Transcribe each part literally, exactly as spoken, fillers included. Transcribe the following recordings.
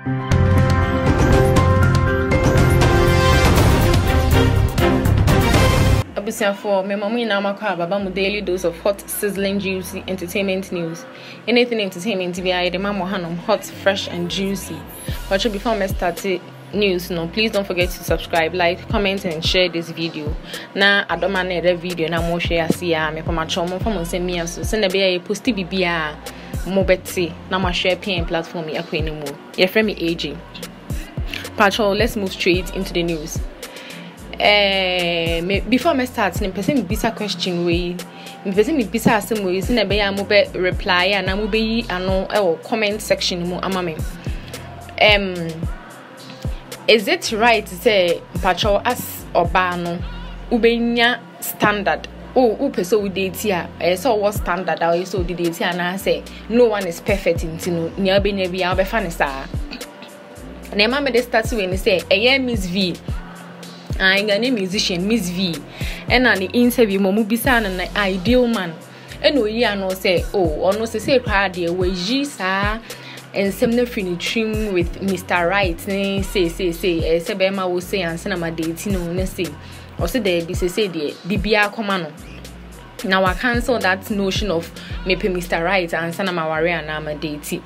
For my mommy and I'm a daily dose of hot, sizzling, juicy entertainment news. Anything entertainment, T V I, the mama hanum hot, fresh, and juicy. But before I start the news, no, please don't forget to subscribe, like, comment, and share this video. Now, I don't mind the video. Now, more share. See, I'm a my channel from send me so send a be a posty B B A. More betty. Now, my share P M platform. Ya queen more. Your friend me aging. Patrol. Let's move straight into the news. Eh, before I start, me person me bisa question way. Me person me bisa asem way. Send a be a mo be reply and I mo be ano eh comment section mo ama me. Um, is it right to say patrol as obano ubenya standard? Oh, upe so we date here. Eh, so what standard? I so the date here and I say no one is perfect in no near be near be I'll be funny star. And then mama they start when they say a year Miss V. I'm a musician, Miss V, and on the interview, Momubisa and an ideal man. And we are no say, oh, or no say, party, we Gisa and Semna Fini trim with Mister Right, say, say, say, as Sebema will say, and Senama dating on say, or say, there be say, dear, Bibia Comano. Now I cancel that notion of maybe Mister Right and Sanama Warrior and I'm a dating.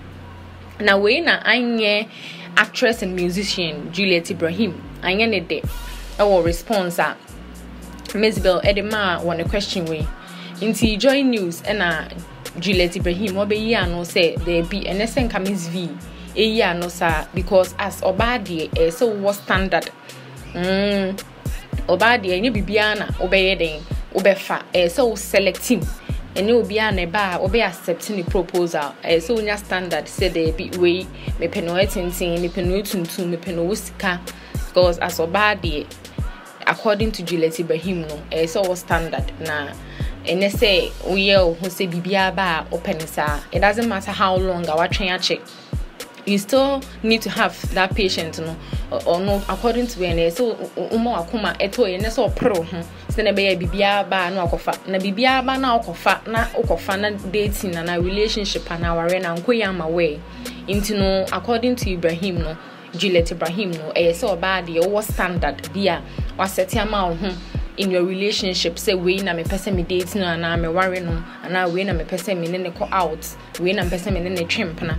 Now, when I actress and musician Juliet Ibrahim, I need it. Our response at Miss Bell Edema want a question way. Into Joy News and a Juliet Ibrahim, what be ya no say there be an essence Miss V, a ya no sir, because as Obadi, a so was standard. Hmm, Obadi, any Bibiana, obeying, obefa, a so selecting. And you be an eba or be accepting the proposal. A so near standard said they be way, me penoetin sing, me penoetin to me penousika, because as Obadi, according to Juliet Ibrahim, no, a so standard na. And they say, we who say Bibia ba open sa. It doesn't matter how long our train check. You still need to have that patient, no, or, or no, according to when they so umo akuma eto ene so pro ho. Se na be bibia ba na akofa. Na bibia ba na akofa na akofa na dating na na relationship na ware na nkoya ma way. Into no, according to Ibrahim, no, Juliet Ibrahim, no, eh so bad the what standard dia was set ama ho in your relationship. Say we na me person me dating na na me ware no, na we na me person me ne ko out. We na me person me ne trimp na.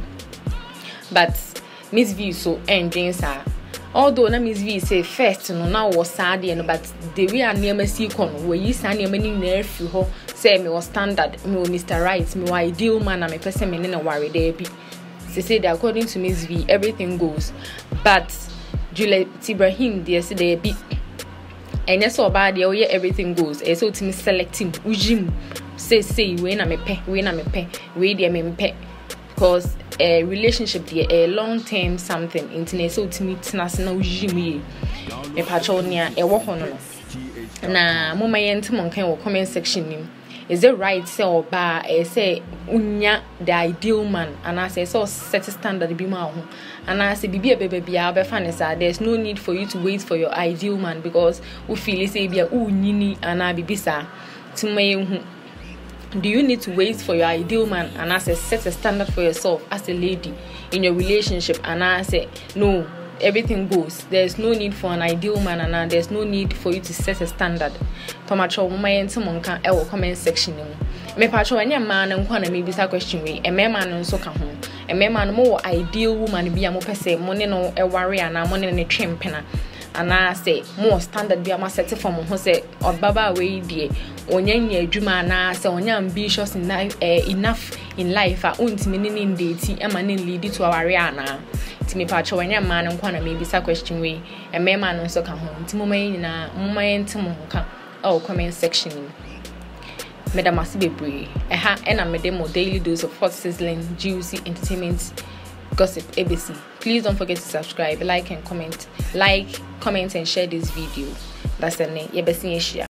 But Miss V so ending sir. Although na Miss V say first no now was sad and but the way and near me see con we yi san near many nerve ho say me was standard me Mister Right me ideal man na me person me na worry there be. They say that according to Miss V everything goes. But Juliet Ibrahim there say there be and yes so bad there everything goes. E so to me selecting ujim say say we na me pe we na me pe we there me pe because a relationship there a long term something internet so to meet national regime me patronia e wo hono no na mama yent mon kan wo comment section nim is it right say oba e say unya the ideal man and I say so set standard bi ma ho and I say bibi bebe bia be fa ne say there's no need for you to wait for your ideal man because we feel say bia unyini ana bibi sa tumaye hu. Do you need to wait for your ideal man and I say set a standard for yourself as a lady in your relationship and I say no, everything goes. There's no need for an ideal man and there's no need for you to set a standard. Pamacho mama yenti monka e wo comment section ni. Me pacho anya man nkwa na me bisa question we. E me man nso ka ho. E me man mo ideal woman bia mo pese mo ne no e ware ana mo ne ne twempena. And I say more standard be a set from who say or baba way dear onyanya adwuma na say onya ambitious in life uh, enough in life a untimi ne ndeti e ma ne lead to our ana timi pa cho anya man nkwa na maybe sa question we e me man nso ka ho timi mo yin na mo yin mo ka oh comment section ni Madam Asibebre e ha e na me demo daily dose of hot sizzling juicy entertainment gossip A B C. Please don't forget to subscribe, like and comment. Like, comment and share this video. That's the name.